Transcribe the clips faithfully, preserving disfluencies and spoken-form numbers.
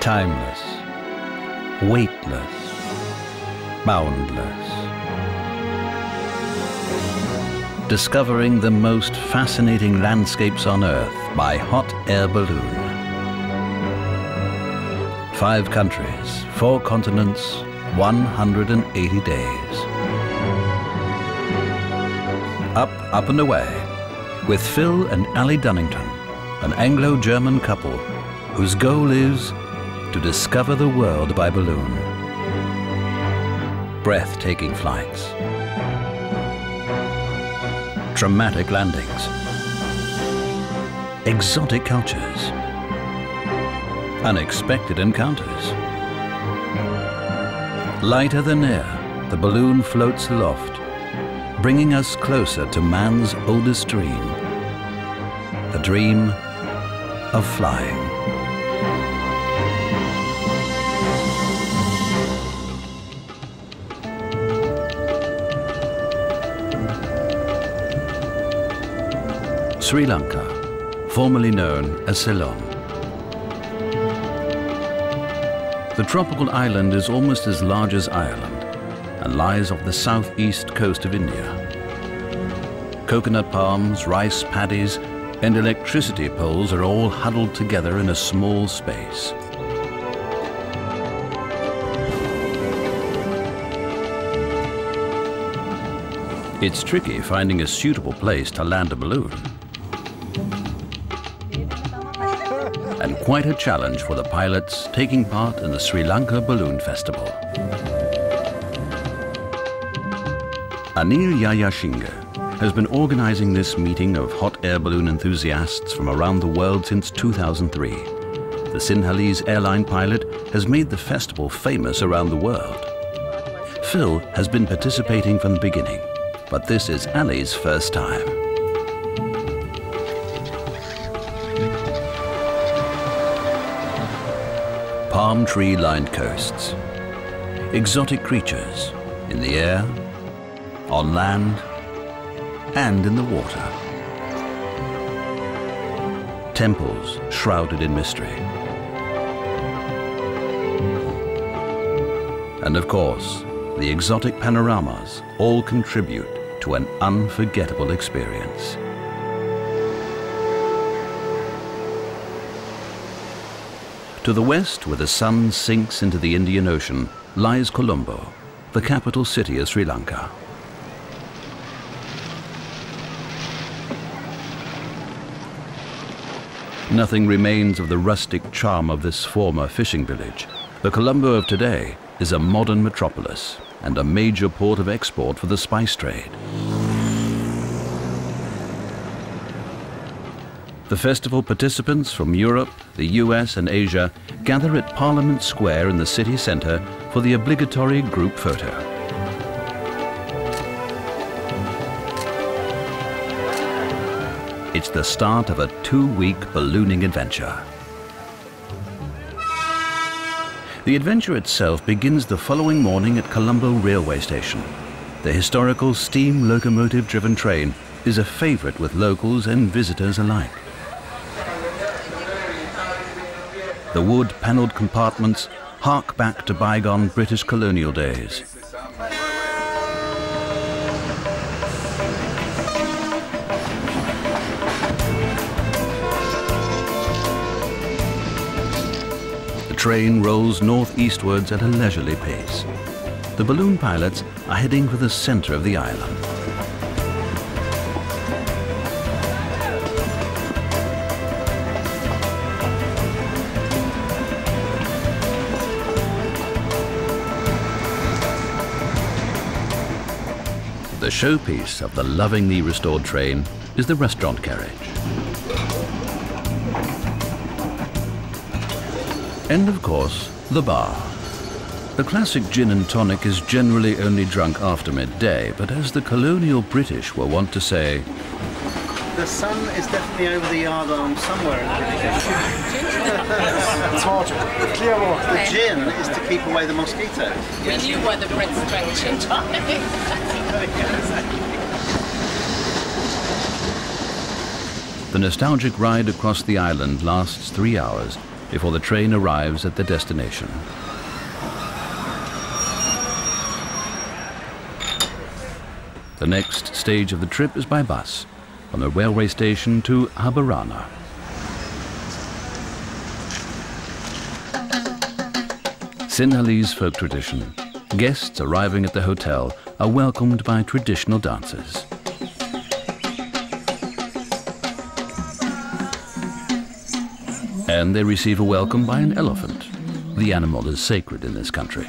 Timeless, weightless, boundless. Discovering the most fascinating landscapes on Earth by hot air balloon. Five countries, four continents, one hundred eighty days. Up, up and away with Phil and Ali Dunnington, an Anglo-German couple whose goal is to discover the world by balloon. Breathtaking flights, dramatic landings, exotic cultures, unexpected encounters. Lighter than air, the balloon floats aloft, bringing us closer to man's oldest dream, the dream of flying. Sri Lanka, formerly known as Ceylon. The tropical island is almost as large as Ireland and lies off the southeast coast of India. Coconut palms, rice paddies, and electricity poles are all huddled together in a small space. It's tricky finding a suitable place to land a balloon. And quite a challenge for the pilots taking part in the Sri Lanka Balloon Festival. Anil Yayasinghe has been organizing this meeting of hot air balloon enthusiasts from around the world since two thousand three. The Sinhalese airline pilot has made the festival famous around the world. Phil has been participating from the beginning, but this is Ali's first time. Palm tree-lined coasts, exotic creatures in the air, on land, and in the water. Temples shrouded in mystery. And of course, the exotic panoramas all contribute to an unforgettable experience. To the west, where the sun sinks into the Indian Ocean, lies Colombo, the capital city of Sri Lanka. Nothing remains of the rustic charm of this former fishing village. The Colombo of today is a modern metropolis and a major port of export for the spice trade. The festival participants from Europe, the U S and Asia gather at Parliament Square in the city centre for the obligatory group photo. It's the start of a two-week ballooning adventure. The adventure itself begins the following morning at Colombo railway station. The historical steam locomotive-driven train is a favourite with locals and visitors alike. The wood-panelled compartments hark back to bygone British colonial days. The train rolls northeastwards at a leisurely pace. The balloon pilots are heading for the centre of the island. The showpiece of the lovingly restored train is the restaurant carriage. And of course, the bar. The classic gin and tonic is generally only drunk after midday, but as the colonial British were wont to say, the sun is definitely over the yard arm somewhere in the British. It's water. Clear water. The gin is to keep away the mosquitoes. We knew why the Brits drank gin tonic. The nostalgic ride across the island lasts three hours before the train arrives at the destination. The next stage of the trip is by bus, from the railway station to Habarana. Sinhalese folk tradition. Guests arriving at the hotel are welcomed by traditional dances. And they receive a welcome by an elephant. The animal is sacred in this country.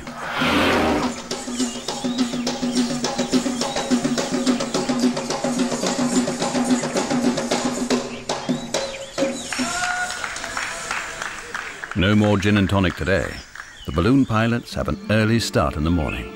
No more gin and tonic today. The balloon pilots have an early start in the morning.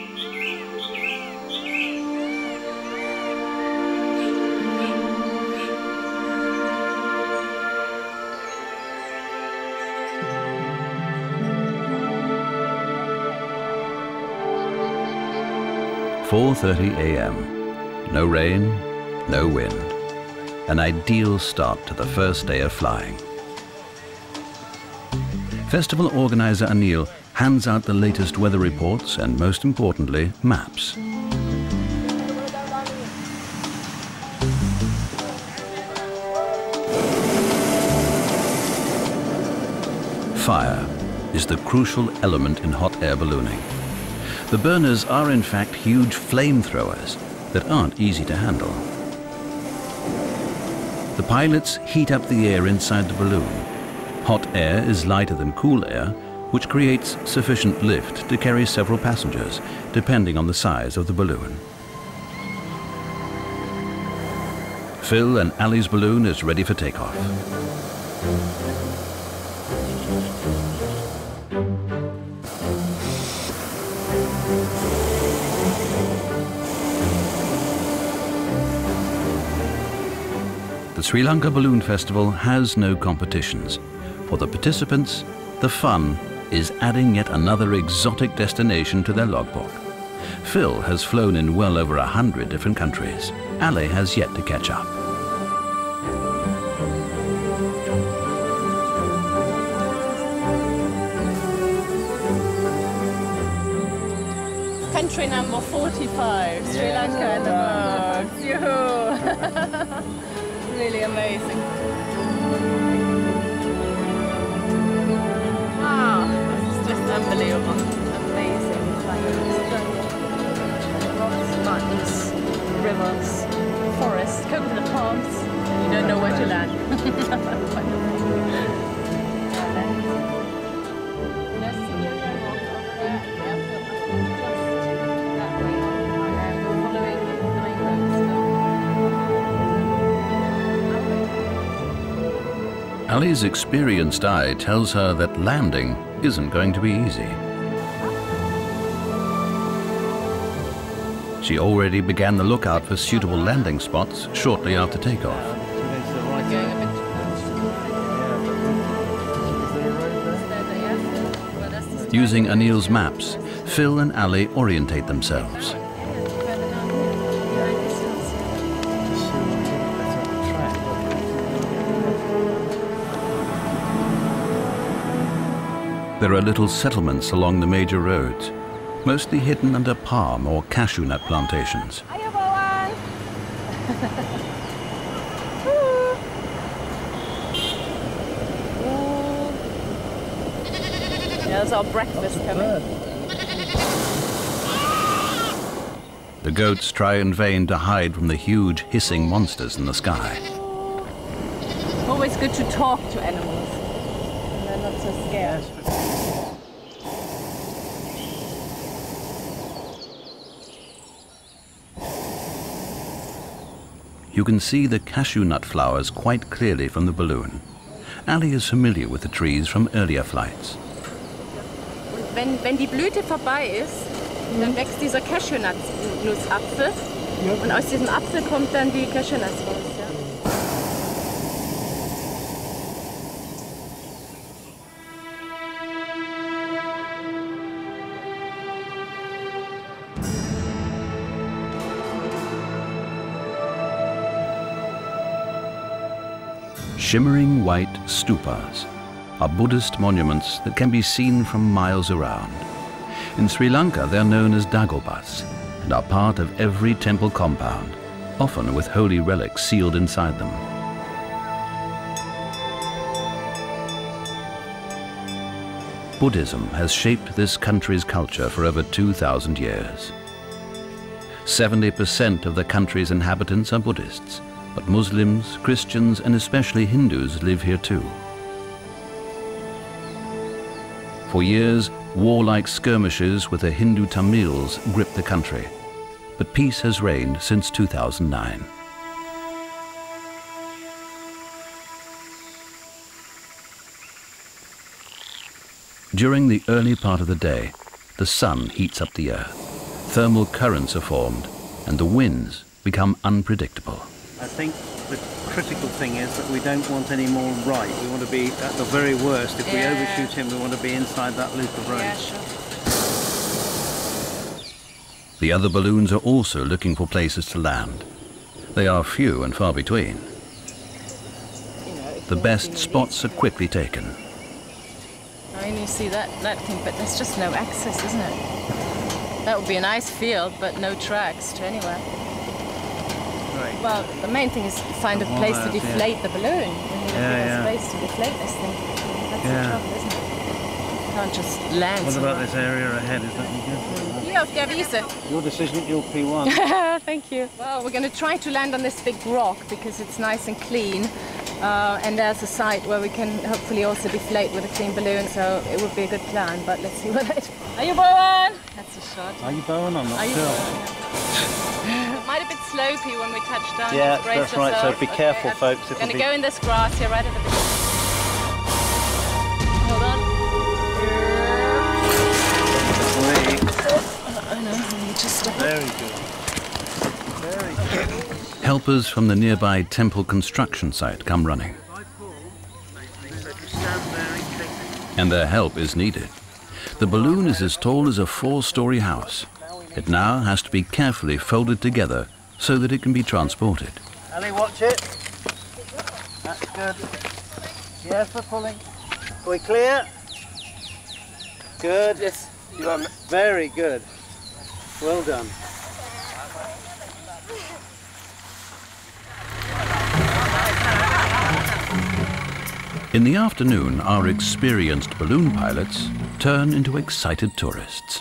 four thirty a m No rain, no wind. An ideal start to the first day of flying. Festival organizer Anil hands out the latest weather reports and, most importantly, maps. Fire is the crucial element in hot air ballooning. The burners are in fact huge flamethrowers that aren't easy to handle. The pilots heat up the air inside the balloon. Hot air is lighter than cool air, which creates sufficient lift to carry several passengers, depending on the size of the balloon. Phil and Ali's balloon is ready for takeoff. The Sri Lanka Balloon Festival has no competitions. For the participants, the fun is adding yet another exotic destination to their logbook. Phil has flown in well over a hundred different countries. Ali has yet to catch up. Country number forty-five, Sri Lanka in the books. Yoo-hoo! Really amazing. Wow, this is just unbelievable. Amazing. Rocks, mountains, rivers, forests, coconut palms. You don't know where to land. Ali's experienced eye tells her that landing isn't going to be easy. She already began the lookout for suitable landing spots shortly after takeoff. Using Anil's maps, Phil and Ali orientate themselves. There are little settlements along the major roads, mostly hidden under palm or cashew nut plantations. There's our breakfast coming. The goats try in vain to hide from the huge hissing monsters in the sky. Always good to talk to animals. And they're not so scared. You can see the cashew nut flowers quite clearly from the balloon. Ali is familiar with the trees from earlier flights. Wenn, wenn die Blüte vorbei ist, dann wächst dieser Cashew-Nussapfel und aus diesem Apfel kommt dann die Cashew-Nuss raus. Ja. Shimmering white stupas are Buddhist monuments that can be seen from miles around. In Sri Lanka, they're known as dagobas and are part of every temple compound, often with holy relics sealed inside them. Buddhism has shaped this country's culture for over two thousand years. seventy percent of the country's inhabitants are Buddhists, but Muslims, Christians, and especially Hindus live here too. For years, warlike skirmishes with the Hindu Tamils gripped the country, but peace has reigned since two thousand nine. During the early part of the day, the sun heats up the earth. Thermal currents are formed, and the winds become unpredictable. I think the critical thing is that we don't want any more right. We want to be, at the very worst, if yeah. we overshoot him, we want to be inside that loop of road. Yeah, sure. The other balloons are also looking for places to land. They are few and far between. You know, the best spots are quickly taken. I mean, you see that, that thing, but there's just no access, isn't it? That would be a nice field, but no tracks to anywhere. Right. Well, the main thing is to find a place to deflate yeah. the balloon. And you yeah, yeah. a space to deflate this thing. That's yeah. the trouble, isn't it? You can't just land What somewhere. about this area ahead? Is that any good? Yeah, jag visar. Your decision, you're P one. Thank you. Well, we're going to try to land on this big rock because it's nice and clean. Uh, and there's a site where we can hopefully also deflate with a clean balloon, so it would be a good plan, but let's see what that... Are you Bowen? That's a shot. Are you Bowen? I'm not Are sure. It might have been slopey when we touched down. Yeah, that's right, so be okay, careful, I'm folks. I'm going to be... go in this grass here right at the beginning. Hold on. I know, let me just stop. Very good. Very good. Helpers from the nearby temple construction site come running. And their help is needed. The balloon is as tall as a four-story house. It now has to be carefully folded together so that it can be transported. Ali, watch it. That's good. Yes, we're pulling. Are we clear? Good. Yes, you are. Very good. Well done. In the afternoon, our experienced balloon pilots turn into excited tourists.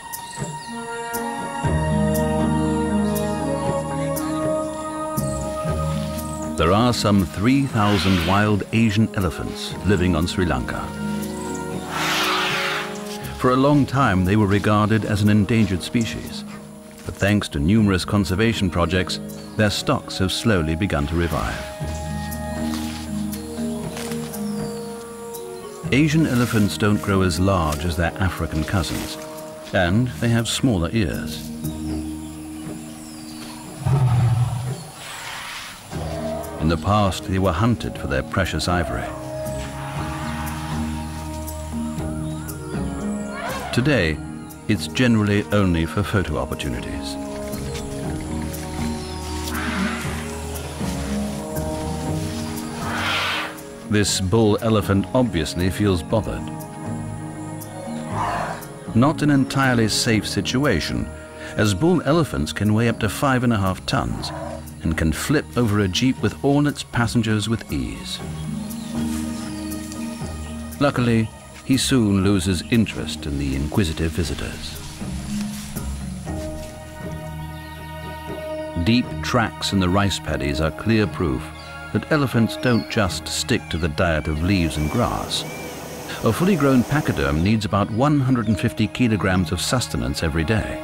There are some three thousand wild Asian elephants living on Sri Lanka. For a long time, they were regarded as an endangered species, but thanks to numerous conservation projects, their stocks have slowly begun to revive. Asian elephants don't grow as large as their African cousins, and they have smaller ears. In the past, they were hunted for their precious ivory. Today, it's generally only for photo opportunities. This bull elephant obviously feels bothered. Not an entirely safe situation, as bull elephants can weigh up to five and a half tons and can flip over a jeep with all its passengers with ease. Luckily, he soon loses interest in the inquisitive visitors. Deep tracks in the rice paddies are clear proof that elephants don't just stick to the diet of leaves and grass. A fully grown pachyderm needs about one hundred fifty kilograms of sustenance every day.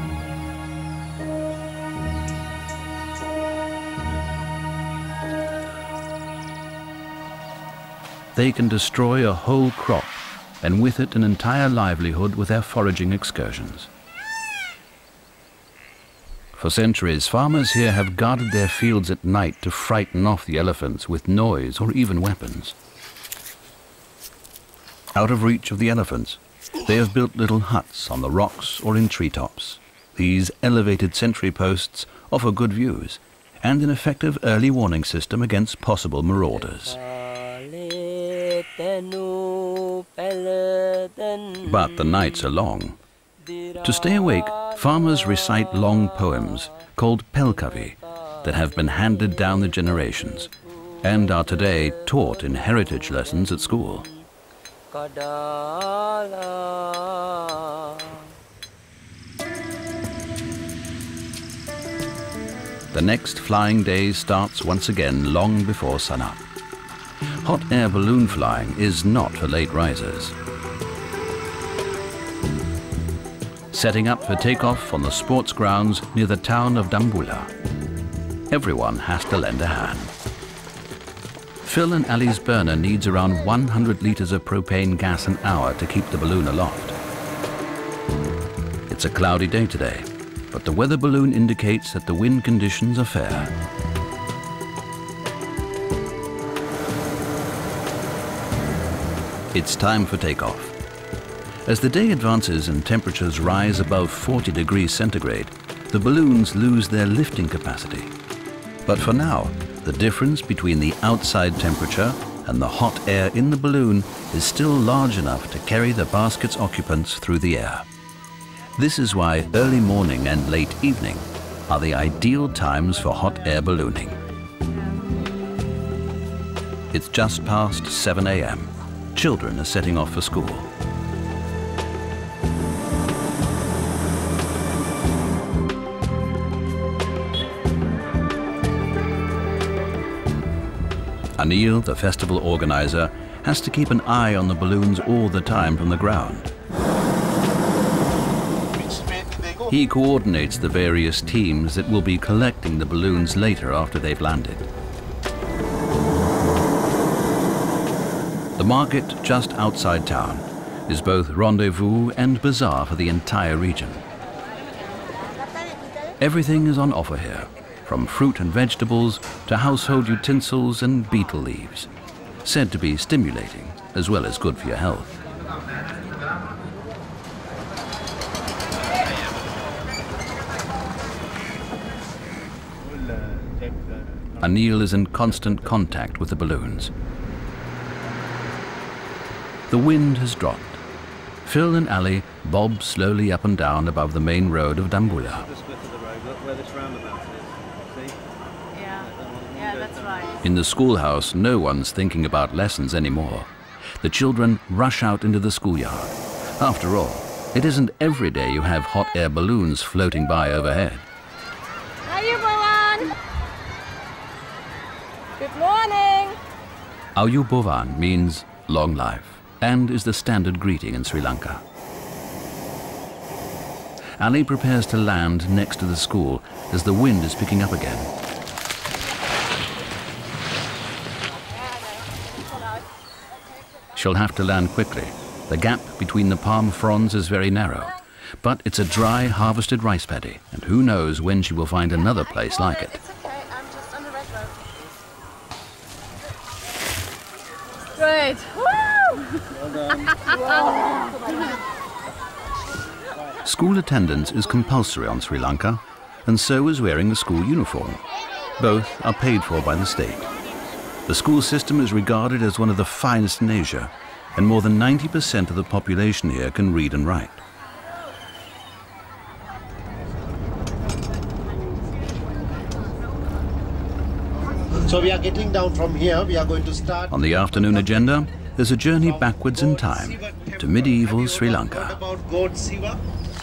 They can destroy a whole crop, and with it an entire livelihood with their foraging excursions. For centuries, farmers here have guarded their fields at night to frighten off the elephants with noise or even weapons. Out of reach of the elephants, they have built little huts on the rocks or in treetops. These elevated sentry posts offer good views and an effective early warning system against possible marauders. But the nights are long. To stay awake, farmers recite long poems called pelkavi that have been handed down the generations and are today taught in heritage lessons at school. The next flying day starts once again long before sunup. Hot air balloon flying is not for late risers. Setting up for takeoff on the sports grounds near the town of Dambulla. Everyone has to lend a hand. Phil and Ali's burner needs around one hundred litres of propane gas an hour to keep the balloon aloft. It's a cloudy day today, but the weather balloon indicates that the wind conditions are fair. It's time for takeoff. As the day advances and temperatures rise above forty degrees centigrade, the balloons lose their lifting capacity. But for now, the difference between the outside temperature and the hot air in the balloon is still large enough to carry the basket's occupants through the air. This is why early morning and late evening are the ideal times for hot air ballooning. It's just past seven A M Children are setting off for school. Anil, the festival organizer, has to keep an eye on the balloons all the time from the ground. He coordinates the various teams that will be collecting the balloons later after they've landed. The market just outside town is both rendezvous and bazaar for the entire region. Everything is on offer here, from fruit and vegetables to household utensils and betel leaves, said to be stimulating as well as good for your health. Anil is in constant contact with the balloons. The wind has dropped. Phil and Ali bob slowly up and down above the main road of Dambulla. In the schoolhouse, no one's thinking about lessons anymore. The children rush out into the schoolyard. After all, it isn't every day you have hot air balloons floating by overhead. Ayubovan! Good morning! Ayubovan means long life and is the standard greeting in Sri Lanka. Ali prepares to land next to the school as the wind is picking up again. She'll have to land quickly. The gap between the palm fronds is very narrow, but it's a dry, harvested rice paddy, and who knows when she will find another place like it. It's okay, I'm just on the red road. Great! Woo! School attendance is compulsory on Sri Lanka, and so is wearing a school uniform. Both are paid for by the state. The school system is regarded as one of the finest in Asia, and more than ninety percent of the population here can read and write. So we are getting down from here. We are going to start. On the afternoon agenda, there's a journey backwards in time to medieval Sri Lanka. About God Siva.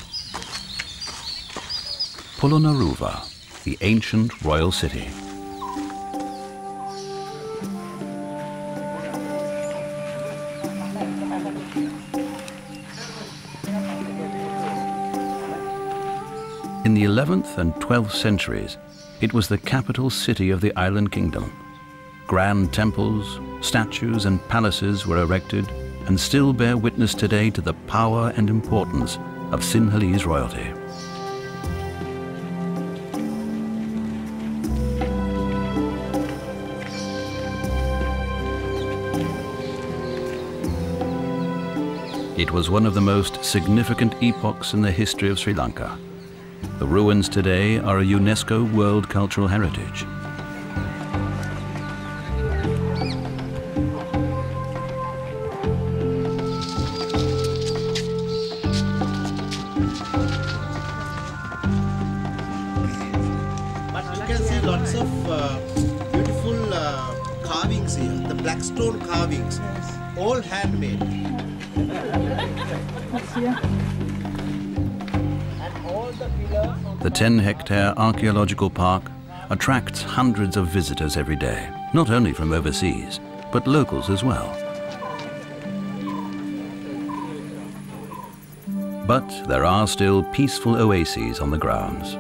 Polo, the ancient royal city. In the eleventh and twelfth centuries, it was the capital city of the island kingdom. Grand temples, statues and palaces were erected and still bear witness today to the power and importance of Sinhalese royalty. It was one of the most significant epochs in the history of Sri Lanka. The ruins today are a UNESCO World Cultural Heritage. can see lots of uh, beautiful uh, carvings here, the black stone carvings, all handmade. The ten hectare archaeological park attracts hundreds of visitors every day, not only from overseas, but locals as well. But there are still peaceful oases on the grounds.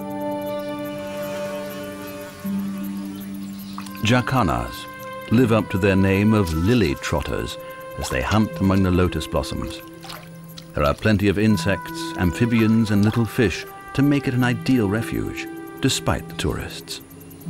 Jacanas live up to their name of lily trotters as they hunt among the lotus blossoms. There are plenty of insects, amphibians and little fish to make it an ideal refuge, despite the tourists.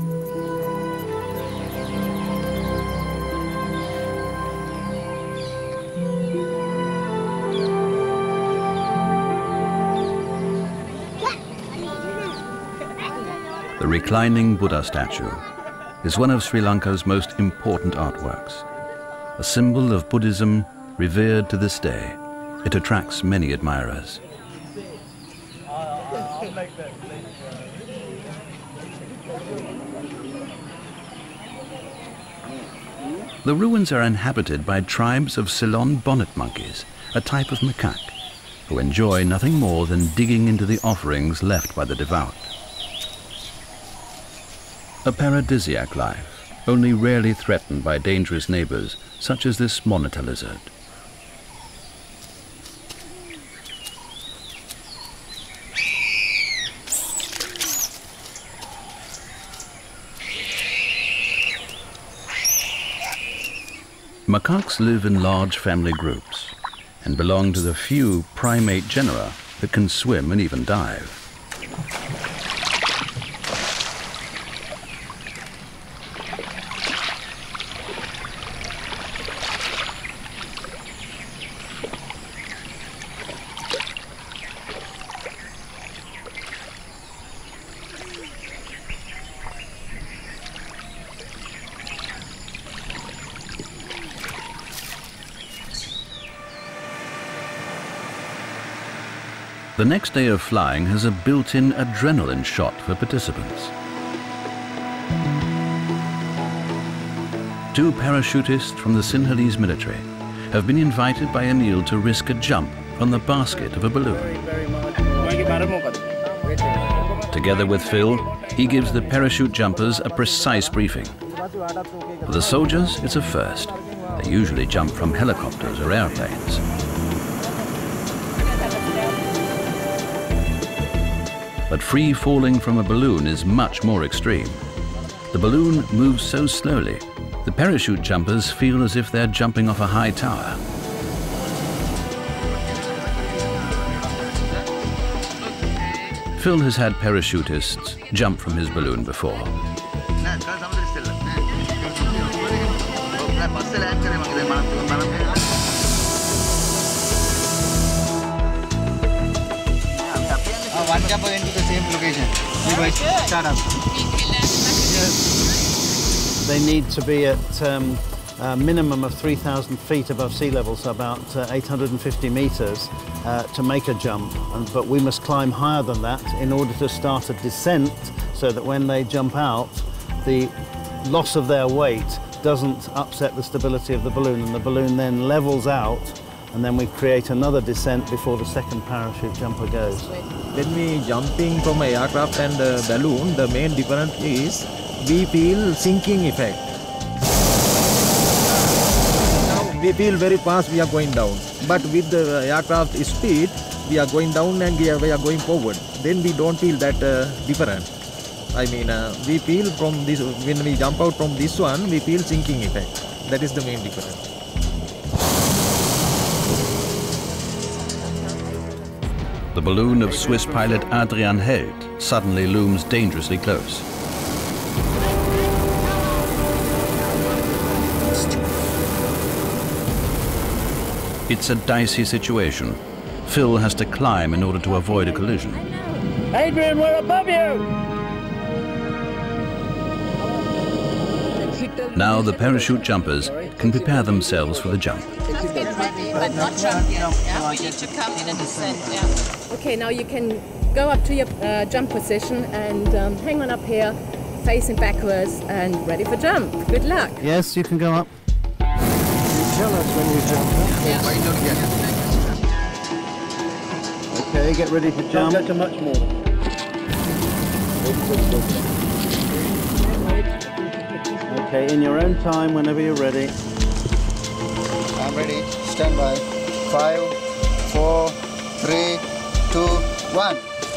The reclining Buddha statue is one of Sri Lanka's most important artworks. A symbol of Buddhism revered to this day, it attracts many admirers. The ruins are inhabited by tribes of Ceylon bonnet monkeys, a type of macaque, who enjoy nothing more than digging into the offerings left by the devout. A paradisiac life, only rarely threatened by dangerous neighbors, such as this monitor lizard. Macaques live in large family groups and belong to the few primate genera that can swim and even dive. The next day of flying has a built-in adrenaline shot for participants. Two parachutists from the Sinhalese military have been invited by Anil to risk a jump from the basket of a balloon. Together with Phil, he gives the parachute jumpers a precise briefing. For the soldiers, it's a first. They usually jump from helicopters or airplanes. But free falling from a balloon is much more extreme. The balloon moves so slowly, the parachute jumpers feel as if they're jumping off a high tower. Phil has had parachutists jump from his balloon before. One jumper into the same location. Start up. They need to be at um, a minimum of three thousand feet above sea level, so about uh, eight hundred fifty meters, uh, to make a jump. And, but we must climb higher than that in order to start a descent, so that when they jump out, the loss of their weight doesn't upset the stability of the balloon, and the balloon then levels out, and then we create another descent before the second parachute jumper goes. When we jumping from an aircraft and a balloon, the main difference is we feel sinking effect. Now we feel very fast we are going down, but with the aircraft speed, we are going down and we are, we are going forward. Then we don't feel that uh, different. I mean, uh, we feel from this, when we jump out from this one, we feel sinking effect. That is the main difference. The balloon of Swiss pilot Adrian Held suddenly looms dangerously close. It's a dicey situation. Phil has to climb in order to avoid a collision. Adrian, we're above you! Now the parachute jumpers can prepare themselves for the jump. Get ready, but not jump yet. Yeah, we need to come in a descent. Yeah. Okay, now you can go up to your uh, jump position and um, hang on up here, facing backwards and ready for jump. Good luck. Yes, you can go up. Tell us when you jump. Okay, get ready to jump. Don't get much more. Okay, in your own time, whenever you're ready. I'm ready. Stand by. Five, four, three, two, one.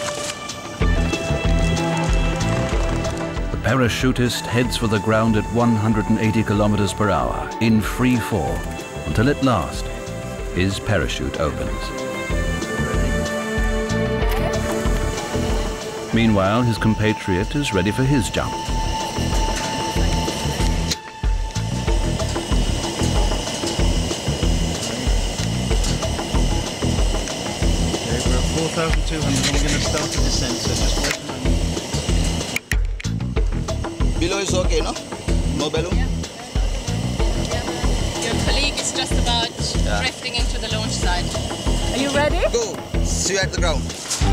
The parachutist heads for the ground at one hundred eighty kilometers per hour in free fall until at last his parachute opens. Meanwhile, his compatriot is ready for his jump. four thousand two hundred, and we're going to start the descent, so just wait a moment. Below is okay, no? No balloon? Yeah. Your colleague is just about Yeah. drifting into the launch site. Are you ready? Go. See you at the ground.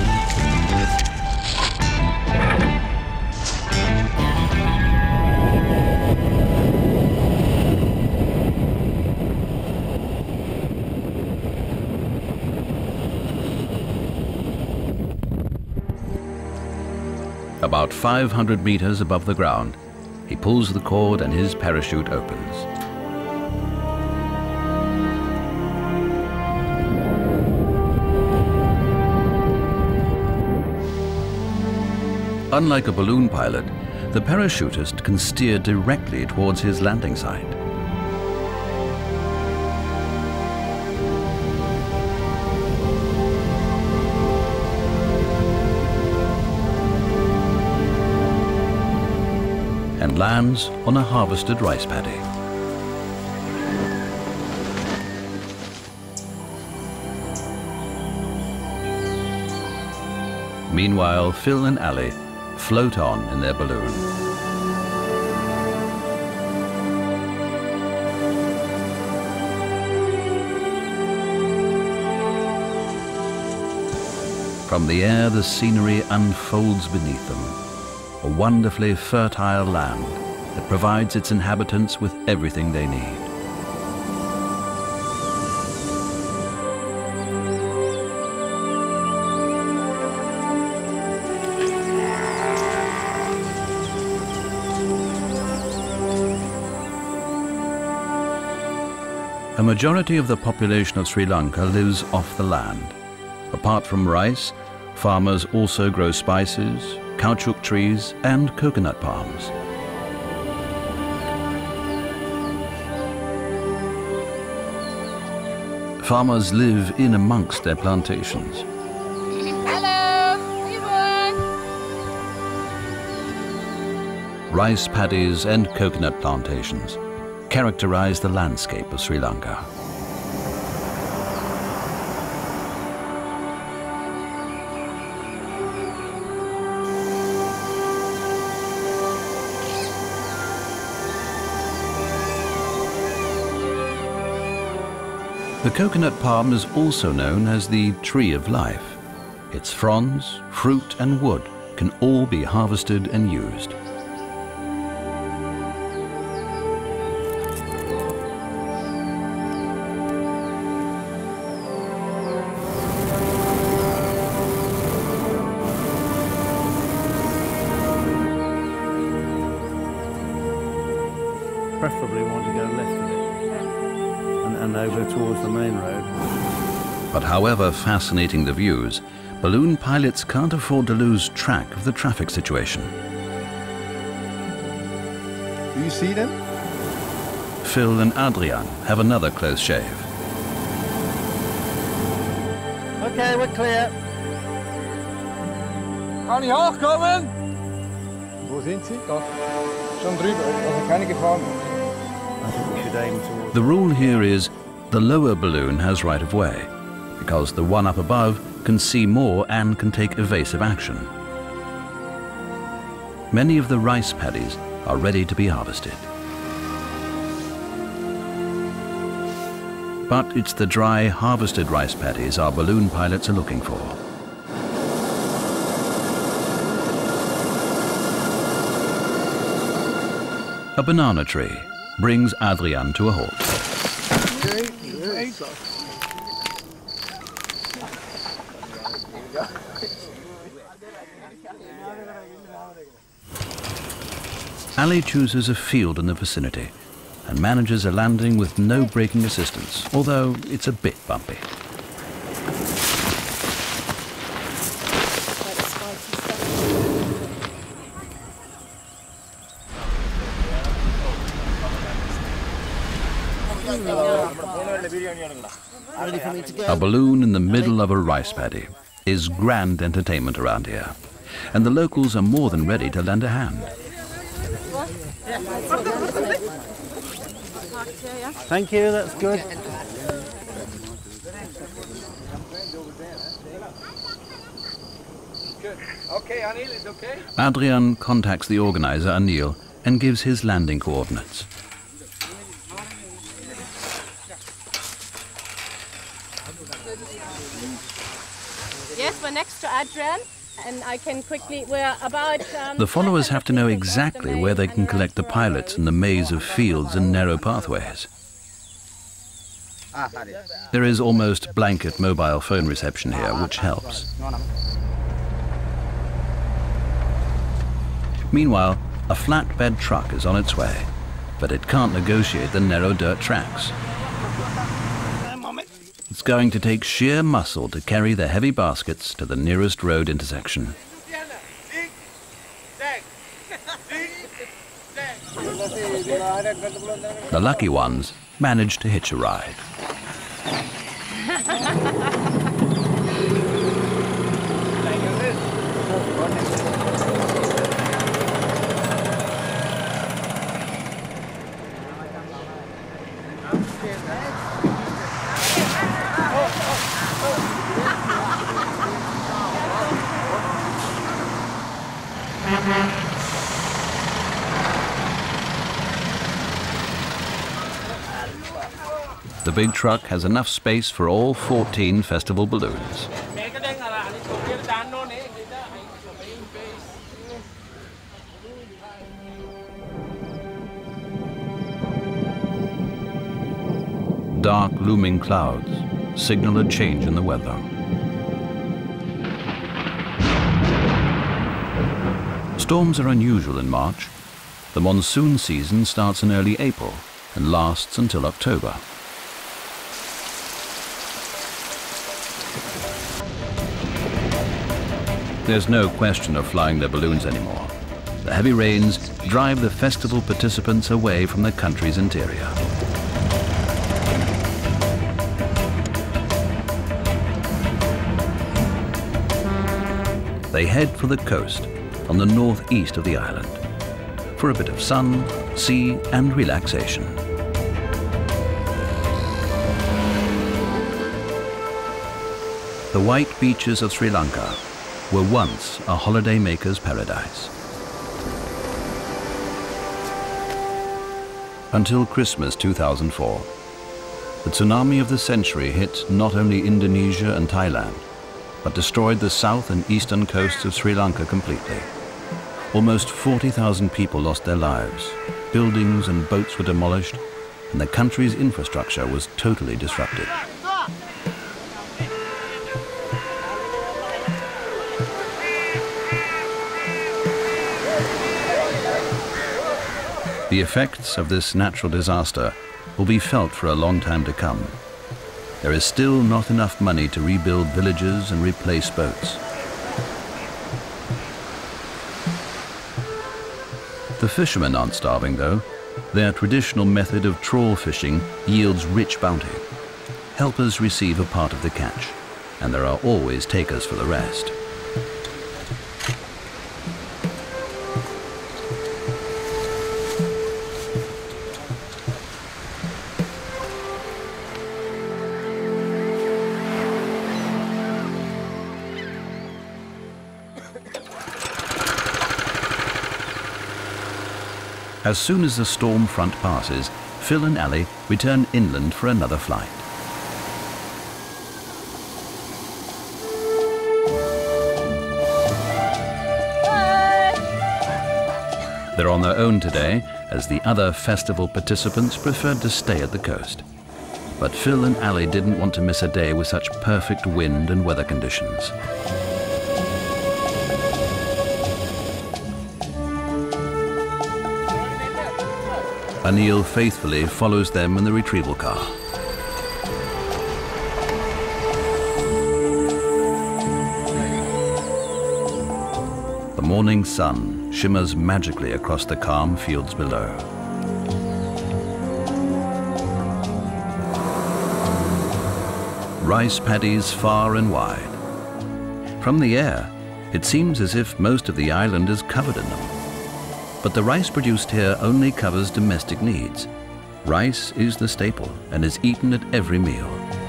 About five hundred meters above the ground, he pulls the cord and his parachute opens. Unlike a balloon pilot, the parachutist can steer directly towards his landing site. And lands on a harvested rice paddy. Meanwhile, Phil and Ali float on in their balloon. From the air, the scenery unfolds beneath them. A wonderfully fertile land that provides its inhabitants with everything they need. A majority of the population of Sri Lanka lives off the land. Apart from rice, farmers also grow spices, caoutchouc trees and coconut palms. Farmers live in amongst their plantations. Hello, everyone. Rice paddies and coconut plantations characterize the landscape of Sri Lanka. The coconut palm is also known as the tree of life. Its fronds, fruit and wood can all be harvested and used. Preferably want to go left of it and, and over towards the main road. But however fascinating the views, balloon pilots can't afford to lose track of the traffic situation. Do you see them? Phil and Adrian have another close shave. Okay, we're clear. Kann ich hochkommen? Wo sind Sie? Da. Schon drüber, also keine Gefahr mehr. I think we should aim towards... The rule here is the lower balloon has right of way, because the one up above can see more and can take evasive action. Many of the rice paddies are ready to be harvested. But it's the dry, harvested rice paddies our balloon pilots are looking for. A banana tree brings Adrian to a halt. Ali chooses a field in the vicinity and manages a landing with no braking assistance, although it's a bit bumpy. A balloon in the middle of a rice paddy is grand entertainment around here, and the locals are more than ready to lend a hand. Thank you, that's good. Okay, Anil, it's okay? Adrian contacts the organizer, Anil, and gives his landing coordinates. Yes, we're next to Adrian, and I can quickly, we're about... Um, The followers have to know exactly where they can collect the pilots in the maze of fields and narrow pathways. There is almost blanket mobile phone reception here, which helps. Meanwhile, a flatbed truck is on its way, but it can't negotiate the narrow dirt tracks. It's going to take sheer muscle to carry the heavy baskets to the nearest road intersection. The lucky ones manage to hitch a ride. The big truck has enough space for all fourteen festival balloons. Dark looming clouds signal a change in the weather. Storms are unusual in March. The monsoon season starts in early April and lasts until October. There's no question of flying their balloons anymore. The heavy rains drive the festival participants away from the country's interior. They head for the coast on the northeast of the island for a bit of sun, sea, and relaxation. The white beaches of Sri Lanka were once a holidaymaker's paradise. Until Christmas two thousand four, the tsunami of the century hit not only Indonesia and Thailand, but destroyed the south and eastern coasts of Sri Lanka completely. Almost forty thousand people lost their lives, buildings and boats were demolished, and the country's infrastructure was totally disrupted. The effects of this natural disaster will be felt for a long time to come. There is still not enough money to rebuild villages and replace boats. The fishermen aren't starving, though. Their traditional method of trawl fishing yields rich bounty. Helpers receive a part of the catch, and there are always takers for the rest. As soon as the storm front passes, Phil and Ali return inland for another flight. They're on their own today, as the other festival participants preferred to stay at the coast. But Phil and Ali didn't want to miss a day with such perfect wind and weather conditions. Anil faithfully follows them in the retrieval car. The morning sun shimmers magically across the calm fields below. Rice paddies far and wide. From the air, it seems as if most of the island is covered in them. But the rice produced here only covers domestic needs. Rice is the staple and is eaten at every meal.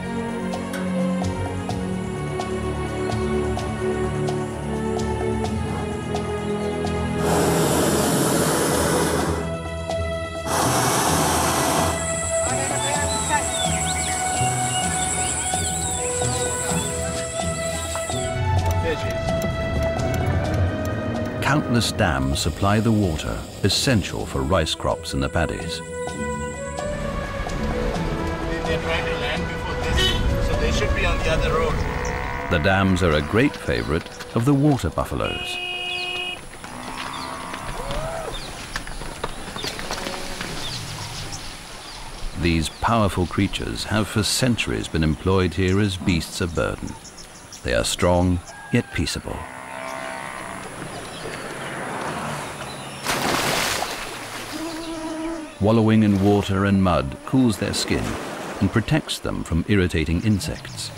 Countless dams supply the water essential for rice crops in the paddies. They're trying to land before this, so they should be on the other road. The dams are a great favorite of the water buffaloes. These powerful creatures have for centuries been employed here as beasts of burden. They are strong, yet peaceable. Wallowing in water and mud cools their skin and protects them from irritating insects.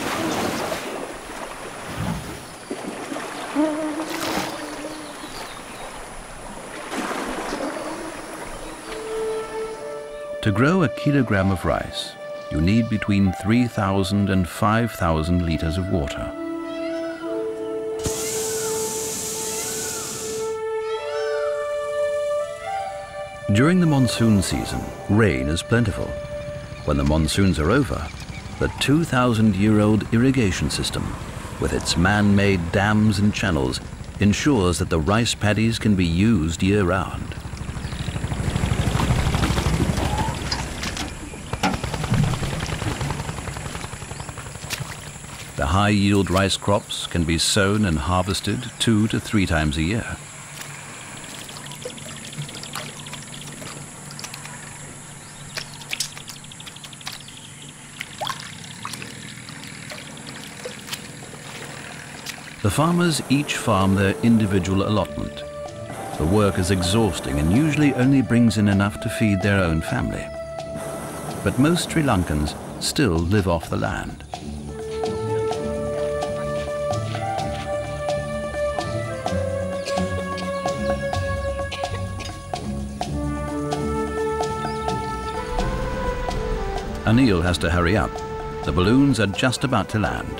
To grow a kilogram of rice, you need between three thousand and five thousand liters of water. During the monsoon season, rain is plentiful. When the monsoons are over, the two thousand year old irrigation system, with its man-made dams and channels, ensures that the rice paddies can be used year-round. The high-yield rice crops can be sown and harvested two to three times a year. The farmers each farm their individual allotment. The work is exhausting and usually only brings in enough to feed their own family. But most Sri Lankans still live off the land. Anil has to hurry up. The balloons are just about to land.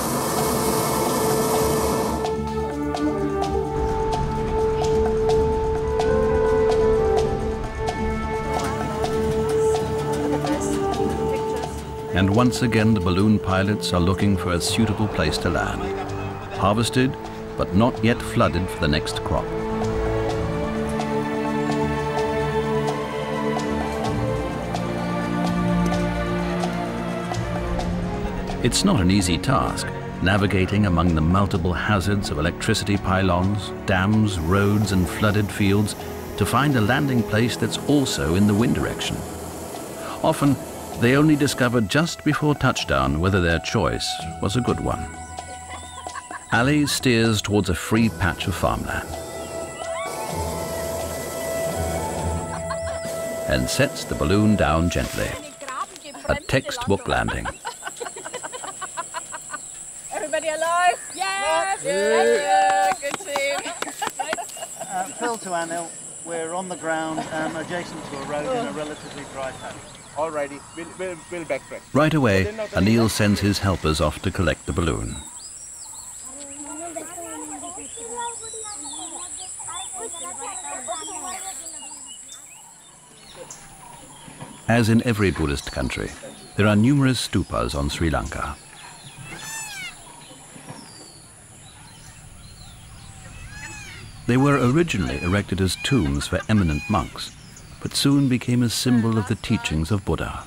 And once again, the balloon pilots are looking for a suitable place to land. Harvested, but not yet flooded for the next crop. It's not an easy task, navigating among the multiple hazards of electricity pylons, dams, roads, and flooded fields to find a landing place that's also in the wind direction. Often, they only discovered just before touchdown whether their choice was a good one. Ali steers towards a free patch of farmland and sets the balloon down gently. A textbook landing. Everybody alive? Yes! Yeah. Good team. Uh, Phil to Anil, we're on the ground um, adjacent to a road in a relatively dry patch. Alrighty, we'll, we'll, we'll backtrack. Right away, Anil sends his helpers off to collect the balloon. As in every Buddhist country, there are numerous stupas on Sri Lanka. They were originally erected as tombs for eminent monks, but soon became a symbol of the teachings of Buddha.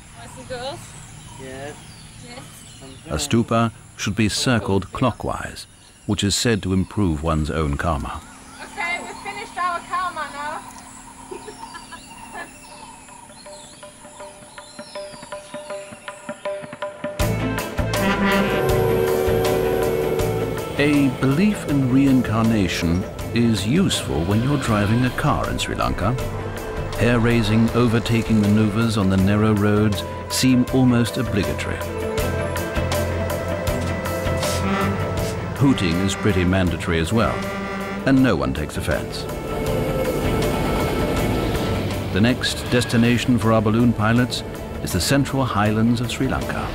A stupa should be circled clockwise, which is said to improve one's own karma. Okay, we've finished our karma now. A belief in reincarnation is useful when you're driving a car in Sri Lanka. Hair-raising overtaking maneuvers on the narrow roads seem almost obligatory. Hooting is pretty mandatory as well, and no one takes offense. The next destination for our balloon pilots is the central highlands of Sri Lanka.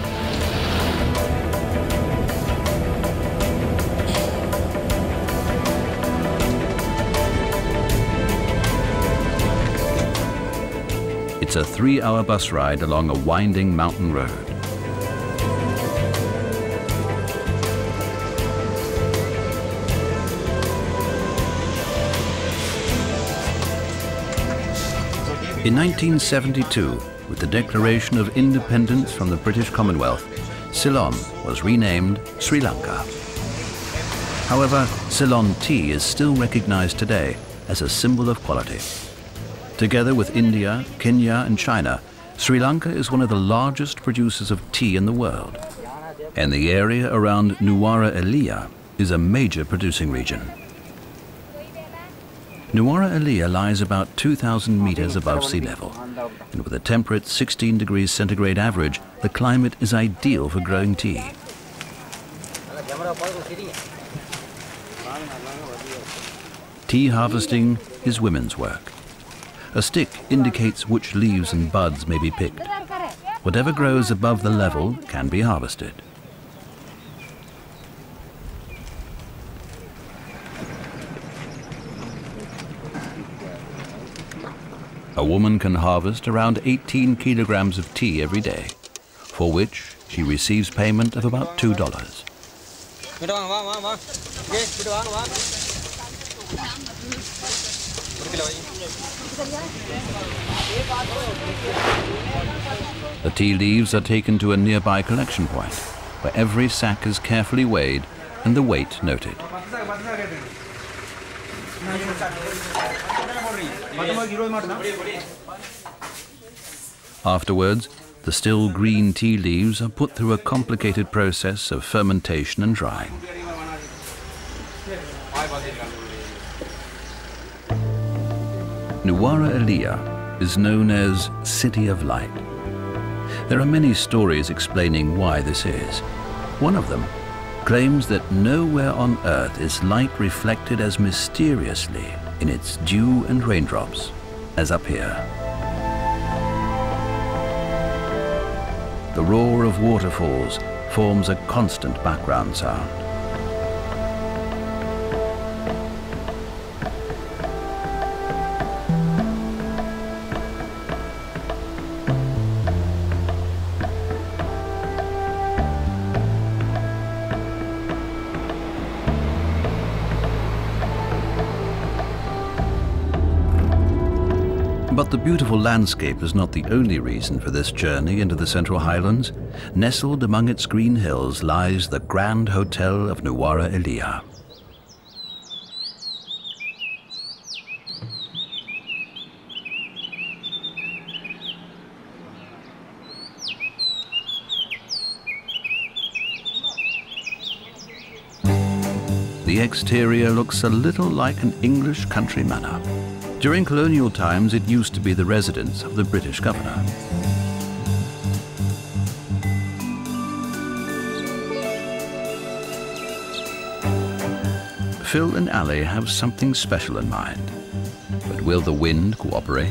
It's a three-hour bus ride along a winding mountain road. In nineteen seventy-two, with the declaration of independence from the British Commonwealth, Ceylon was renamed Sri Lanka. However, Ceylon tea is still recognized today as a symbol of quality. Together with India, Kenya and China, Sri Lanka is one of the largest producers of tea in the world. And the area around Nuwara Eliya is a major producing region. Nuwara Eliya lies about two thousand meters above sea level, and with a temperate sixteen degrees centigrade average, the climate is ideal for growing tea. Tea harvesting is women's work. A stick indicates which leaves and buds may be picked. Whatever grows above the level can be harvested. A woman can harvest around eighteen kilograms of tea every day, for which she receives payment of about two dollars. The tea leaves are taken to a nearby collection point, where every sack is carefully weighed and the weight noted. Afterwards, the still green tea leaves are put through a complicated process of fermentation and drying. Nuwara Eliya is known as City of Light. There are many stories explaining why this is. One of them claims that nowhere on earth is light reflected as mysteriously in its dew and raindrops as up here. The roar of waterfalls forms a constant background sound. But the beautiful landscape is not the only reason for this journey into the Central Highlands. Nestled among its green hills lies the Grand Hotel of Nuwara Eliya. The exterior looks a little like an English country manor. During colonial times, it used to be the residence of the British governor. Phil and Ali have something special in mind. But will the wind cooperate?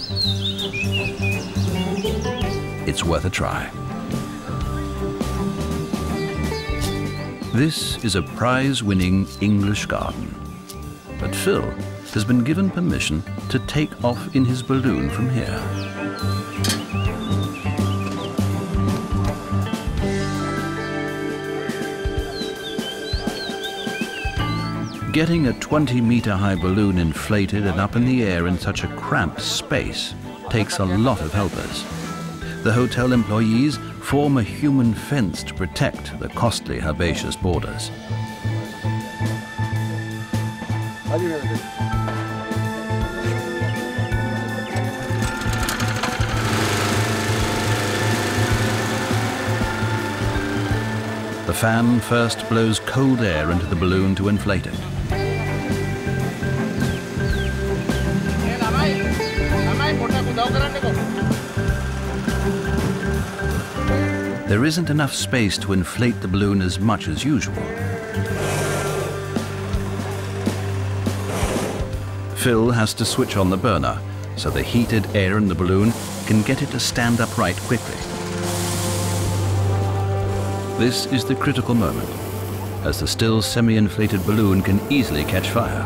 It's worth a try. This is a prize-winning English garden. But Phil has been given permission to take off in his balloon from here. Getting a twenty meter high balloon inflated and up in the air in such a cramped space takes a lot of helpers. The hotel employees form a human fence to protect the costly herbaceous borders. The fan first blows cold air into the balloon to inflate it. There isn't enough space to inflate the balloon as much as usual. Phil has to switch on the burner so the heated air in the balloon can get it to stand upright quickly. This is the critical moment, as the still semi-inflated balloon can easily catch fire.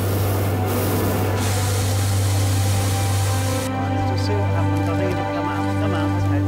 Just see what happens. I think it'll come out. Come out. Okay.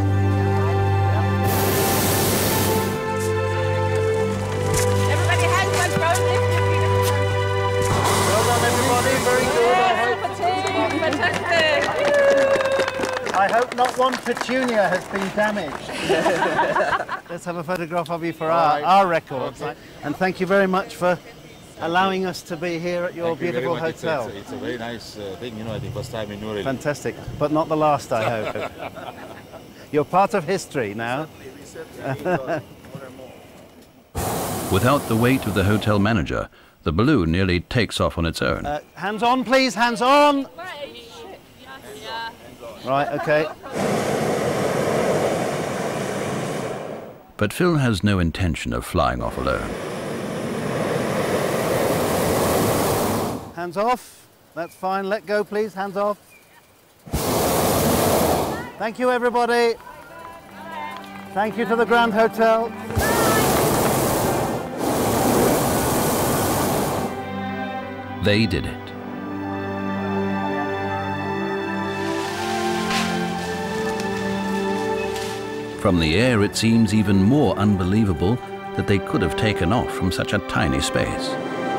Yeah. Everybody hands on road, lift your feet. Well done, everybody. Very good. I hope, Fantastic. I hope not one petunia has been damaged. Let's have a photograph of you for our, right. our records. Okay. And thank you very much for allowing us to be here at your Thank you very beautiful much. It's a- hotel. It's a, it's a very nice uh, thing, you know, I think first time in New Delhi. Fantastic, but not the last, I hope. You're part of history now. Without the weight of the hotel manager, the balloon nearly takes off on its own. Uh, hands on, please, hands on. Right, okay. But Phil has no intention of flying off alone. Hands off. That's fine. Let go, please. Hands off. Thank you, everybody. Thank you to the Grand Hotel. They did it. From the air, it seems even more unbelievable that they could have taken off from such a tiny space.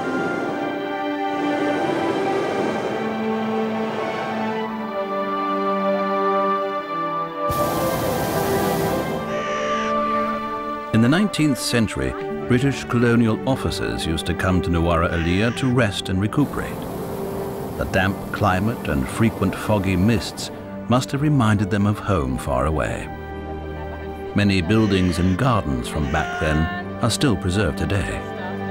In the nineteenth century, British colonial officers used to come to Nuwara Eliya to rest and recuperate. The damp climate and frequent foggy mists must have reminded them of home far away. Many buildings and gardens from back then are still preserved today.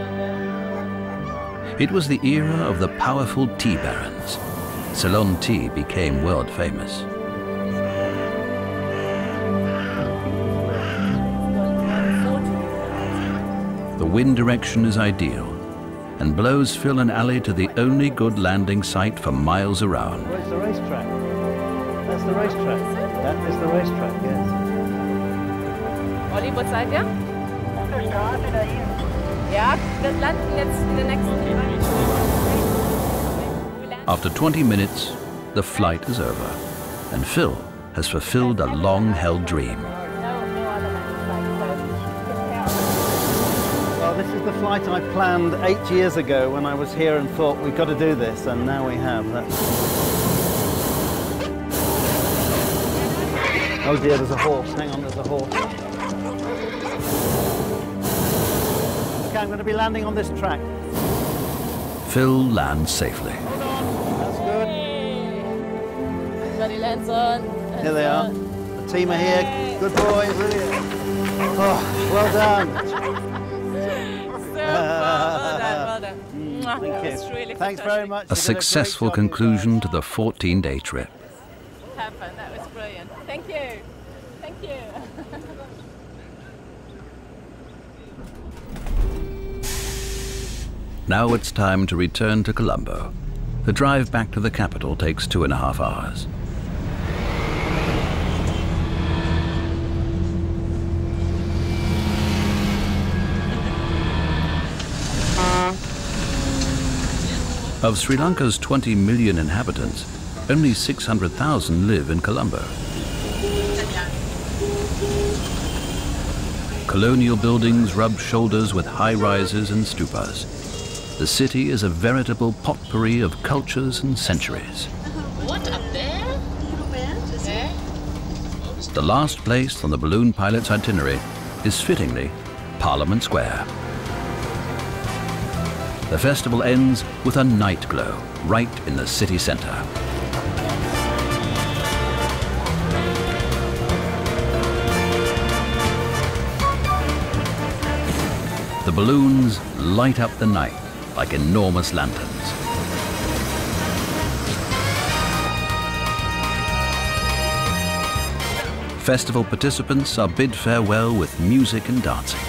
It was the era of the powerful tea barons. Ceylon tea became world famous. The wind direction is ideal and blows Phil and Ali to the only good landing site for miles around. Where's the racetrack? That's the racetrack. That is the racetrack, yes. Olli, wo seid ihr? Ja, wir landen jetzt in der nächsten. After twenty minutes, the flight is over, and Phil has fulfilled a long-held dream. Well, this is the flight I planned eight years ago when I was here and thought we've got to do this, and now we have. That's... Oh dear, there's a horse. Hang on, there's a horse. Okay, I'm going to be landing on this track. Phil lands safely. That's good. Everybody lands on. Here they are. The team are here. Good boys. Oh, well done. Well done, well done. Thank you. That was really Thanks fantastic. very much. A successful conclusion to the fourteen-day trip. Happened. That was brilliant. Thank you. Thank you. Now it's time to return to Colombo. The drive back to the capital takes two and a half hours. Of Sri Lanka's twenty million inhabitants, only six hundred thousand live in Colombo. Colonial buildings rub shoulders with high-rises and stupas. the city is a veritable potpourri of cultures and centuries. What, up there? There? The last place on the balloon pilot's itinerary is fittingly Parliament Square. The festival ends with a night glow right in the city centre. The balloons light up the night like enormous lanterns. Festival participants are bid farewell with music and dancing.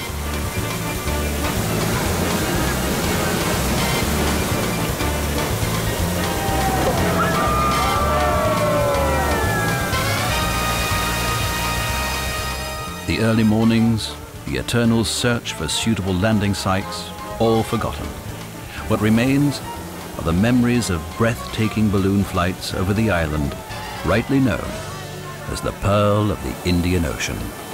The early mornings, the eternal search for suitable landing sites, all forgotten. What remains are the memories of breathtaking balloon flights over the island, rightly known as the Pearl of the Indian Ocean.